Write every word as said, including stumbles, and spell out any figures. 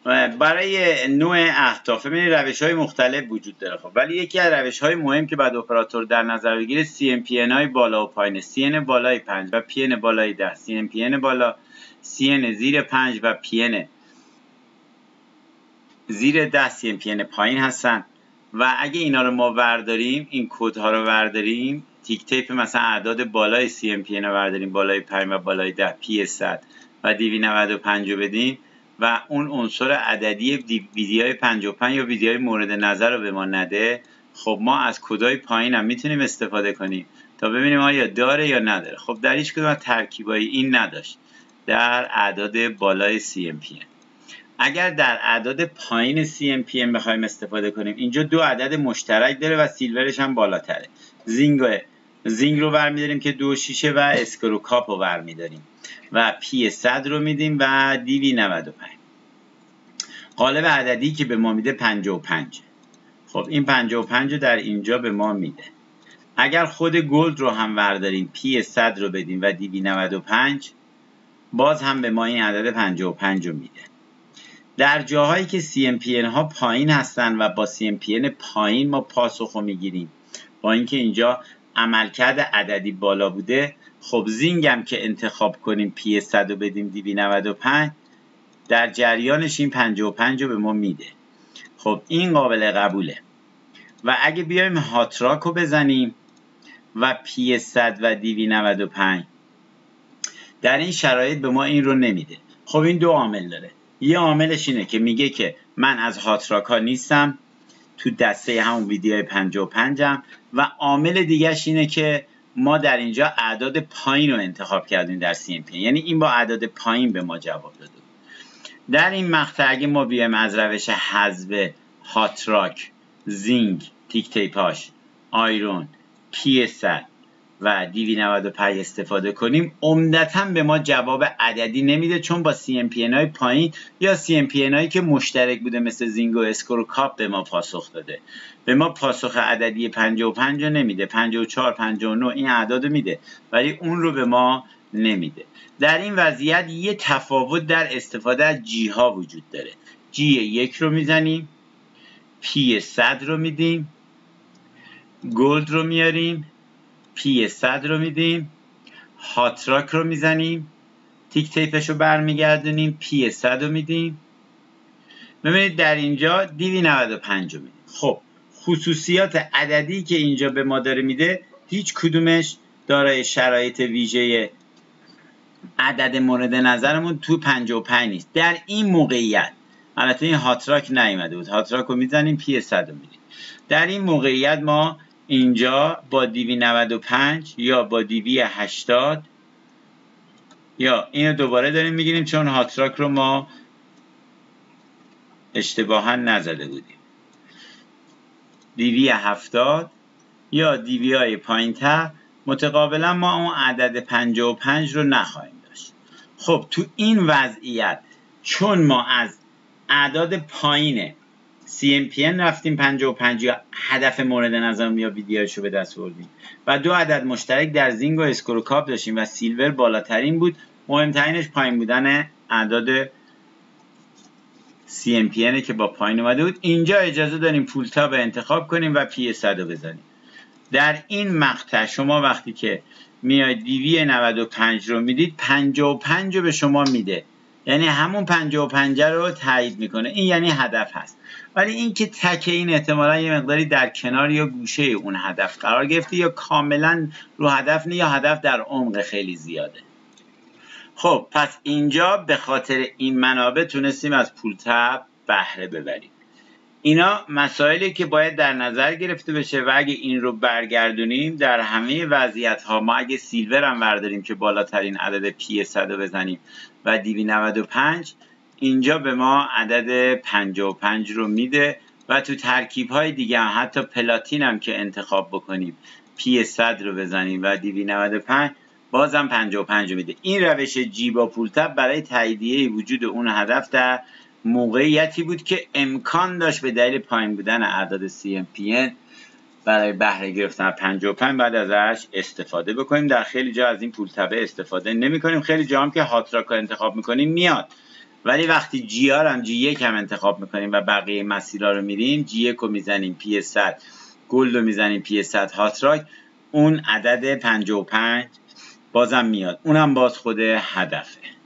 برای نوع اهداف ببینید روش های مختلف وجود داره. خب ولی یکی از روش های مهم که بعد اپراتور در نظر بگیره سی ام پی ان های بالا و پایین، سی ان بالای پنج و پی ان بالای ده، سی ام پی ان بالا، سی ان زیر پنج و پی ان زیر ده، سی ام پی ان پایین هستن. و اگه اینا رو ما ورداریم، این کدها رو ورداریم، تیک تیپ مثلا اعداد بالای سی ام پی ان رو ورداریم، بالای پنج و بالای ده، پی صد و دی وی نود و پنج رو بدیم و اون عنصر عددی ویدیوهای پنجاه و پنج یا ویدیوهای مورد نظر رو به ما نده، خب ما از کدای پایین هم میتونیم استفاده کنیم تا ببینیم آیا داره یا نداره. خب در هیچ کدوم از ترکیبای این نداشت در اعداد بالای سی ام پی ان. اگر در اعداد پایین سی ام پی ان بخوایم استفاده کنیم، اینجا دو عدد مشترک داره و سیلورش هم بالاتره. زینگ زینگ رو برمیداریم که دو شیشه و اسکرو کاپ رو برمیداریم و پی صد رو میدیم و دی وی نود و پنج. قالب عددی که به ما میده پنجاه و پنج. خب این پنجاه و پنج رو در اینجا به ما میده. اگر خود گلد رو هم برداریم، پی صد رو بدیم و دی وی نود و پنج، باز هم به ما این عدد پنجاه و پنج رو میده. در جاهایی که سی ام پی ان ها پایین هستن و با سی ام پی ان پایین ما پاسخ رو میگیریم، با اینکه اینجا عملکرد عددی بالا بوده، خب زینگ هم که انتخاب کنیم، پی صد رو بدیم، دی وی نود و پنج، در جریانش این پنجاه و پنج رو به ما میده. خب این قابل قبوله. و اگه بیایم هاتراک رو بزنیم و پی صد و دی وی نود و پنج، در این شرایط به ما این رو نمیده. خب این دو عامل داره. یه عاملش اینه که میگه که من از هاتراک ها نیستم، تو دسته همون ویدیوهای پنجاه و پنج هم. و عامل دیگهش اینه که ما در اینجا اعداد پایین رو انتخاب کردیم در سی ام پی، یعنی این با اعداد پایین به ما جواب داده. در این مقطع اگه ما بیایم از روش حذف هاتراک، زینگ، تیک تیپاش، آیرون، پی صد و دی وی نود و پنج استفاده کنیم، عمدتاً به ما جواب عددی نمیده، چون با سی ام پی ان های پایین یا سی ام پی ان هایی که مشترک بوده مثل زینگ و اسکرو کاپ به ما پاسخ داده. به ما پاسخ عددی پنجاه و پنج رو نمیده، پنجاه و چهار، پنجاه و نه این اعداد رو میده، ولی اون رو به ما نمیده. در این وضعیت یه تفاوت در استفاده از جی ها وجود داره. جی یک رو میزنیم، پی صد رو میدیم، گلد رو میاریم، پی صد رو میدیم، هاتراک رو میزنیم، تیک تیپش رو برمیگردونیم، پی صد رو میدیم. ببینید در اینجا دی وی نود و پنج رو میدیم. خب خصوصیات عددی که اینجا به ما داره میده، هیچ کدومش دارای شرایط ویژه عدد مورد نظرمون تو پنجاه و پنج نیست. در این موقعیت، البته این هاتراک نیومده بود، هاتراک رو میزنیم، پی صد رو میدیم. در این موقعیت ما اینجا با دی وی نود و پنج یا با دی وی هشتاد یا اینو دوباره داریم میگیریم، چون هاتراک رو ما اشتباها نزده بودیم، دی وی هفتاد یا دی وی های پایین تر، متقابلا ما اون عدد پنجاه و پنج رو نخواهیم داشت. خب تو این وضعیت، چون ما از اعداد پایین سی ام پی ان رفتیم پنجاه و پنج یا هدف مورد نظرمون یا ویدیوشو به دست بردیم و دو عدد مشترک در زینگ و اسکرو کاپ داشتیم و سیلور بالاترین بود، مهمترینش پایین بودن اعداد سی ام پی ان که با پایین اومده بود، اینجا اجازه داریم فول تاب انتخاب کنیم و پی صد رو بزنیم. در این مقطع شما وقتی که میاید دی وی نود و پنج رو میدید، پنجاه و پنج رو به شما میده، یعنی همون پنجاه و پنج رو تایید میکنه. این یعنی هدف هست. ولی این که تک این احتمالا یه مقداری در کنار یا گوشه اون هدف قرار گرفته، یا کاملا رو هدف نه، یا هدف در عمق خیلی زیاده. خب پس اینجا به خاطر این منابع تونستیم از پول تب بهره ببریم. اینا مسائلی که باید در نظر گرفته بشه و اگه این رو برگردونیم در همه وضعیت ها، ما اگه سیلور هم برداریم که بالاترین عدد پی صد رو بزنیم و دی وی نود و پنج، اینجا به ما عدد پنجاه و پنج رو میده و تو ترکیب های دیگه هم حتی پلاتین هم که انتخاب بکنیم، پی صد رو بزنیم و دی وی نود و پنج، بازم پنجاه و پنج رو میده. این روش جی با پول تب برای تاییدیه وجود اون هدف در موقعیتی بود که امکان داشت به دلیل پایین بودن اعداد سی ام پی ان برای بهره گرفتن پنجاه و پنج بعد ازش استفاده بکنیم. در خیلی جا از این پول تبه استفاده نمی کنیم، خیلی جا هم که هاتراک رو انتخاب میکنیم میاد، ولی وقتی جی آر هم جی یک هم انتخاب میکنیم و بقیه مسیرها رو میریم، جی یک رو میزنیم پی صد، گلد رو میزنیم پی صد هاتراک، اون عدد پنجاه و پنج بازم میاد، اونم باز خود هدفه.